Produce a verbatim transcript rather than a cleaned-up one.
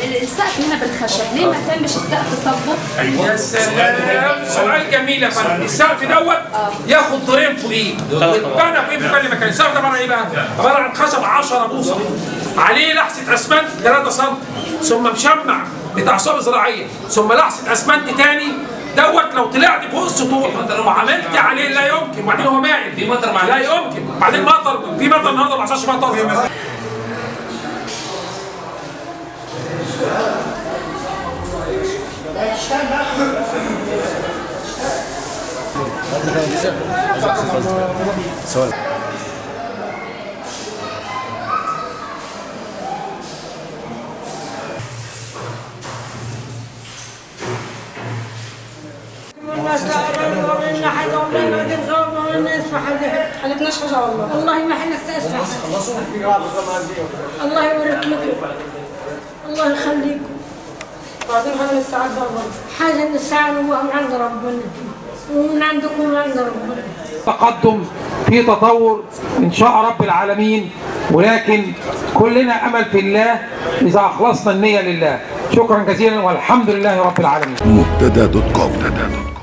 السقف هنا بالخشب، ليه ما تمش السقف صبه؟ يا سلام، سؤال جميل يا فندم. السقف دوت ياخد دورين فوقيه ويتبنى فوقيه في كل مكان. السقف ده عباره عن ايه بقى؟ عباره عن خشب عشرة بوصه، عليه لحسه اسمنت ثلاثة سم، ثم مشمع بتاع صوب زراعيه، ثم لحسه اسمنت تاني دوت. لو طلعت فوق السطوح وعملت عليه لا يمكن، وبعدين هو مائل في مطر معلش لا يمكن، بعدين مطر في مطر النهارده ما حصلش مطر. سؤال حلتناش حاجه والله. والله ما حنا استسمح. الله يوريك لكم. الله يخليكم. بعدين حاجه من السعاده برضه. حاجه من السعاده من عند ربنا. ومن عندكم ومن عند ربنا. تقدم في تطور ان شاء رب العالمين، ولكن كلنا امل في الله اذا اخلصنا النيه لله. شكرا جزيلا والحمد لله رب العالمين. مبتدا دوت كوم.